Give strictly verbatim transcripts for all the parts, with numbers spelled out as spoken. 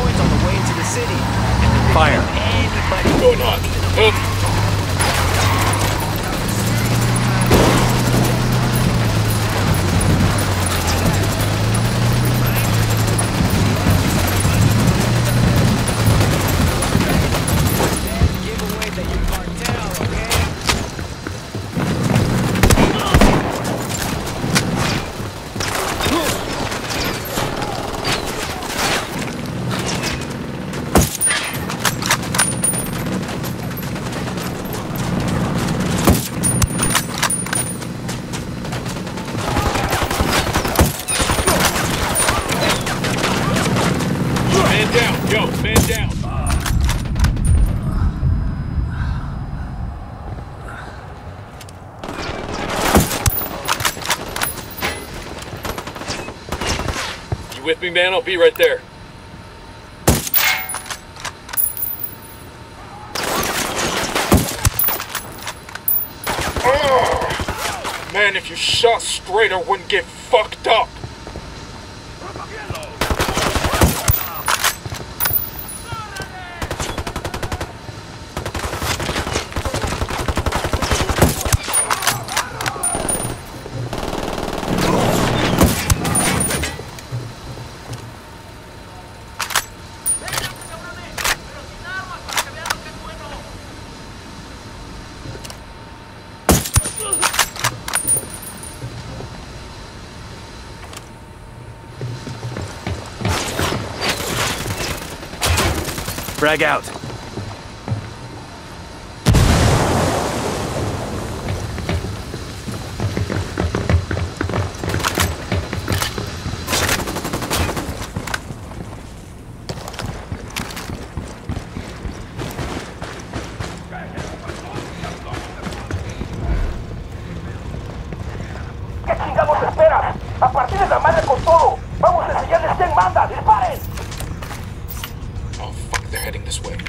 checkpoints on the way into the city. Fire. Anybody What's going on? Help! With me, man? I'll be right there. Oh, man, if you shot straight, I wouldn't get fucked up. Frag out. ¿Qué chingados esperas? A partir de la madre con todo. Vamos a enseñarles quién manda. ¡Disparen! They're heading this way.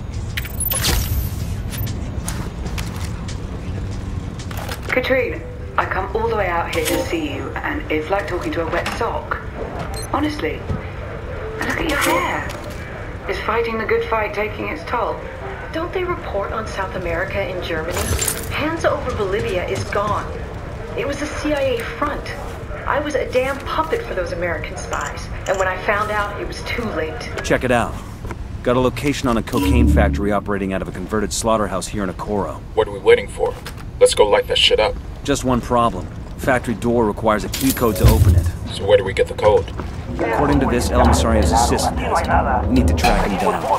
Katrine, I come all the way out here to see you, and it's like talking to a wet sock. Honestly. And look at your hair. Is fighting the good fight taking its toll? Don't they report on South America and Germany? Hands over Bolivia is gone. It was a C I A front. I was a damn puppet for those American spies, and when I found out, it was too late. Check it out. Got a location on a cocaine factory operating out of a converted slaughterhouse here in Okoro. What are we waiting for? Let's go light that shit up. Just one problem. Factory door requires a key code to open it. So where do we get the code? According to this, El Emisario's assistant has it. We need to track him down.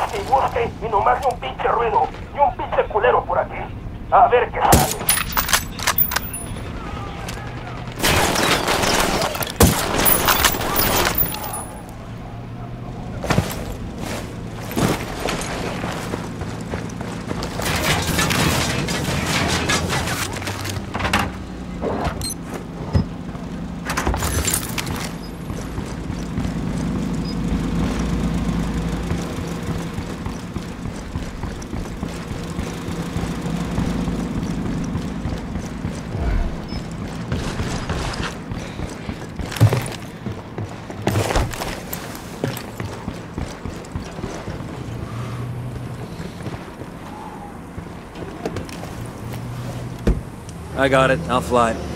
I got it. I'll fly.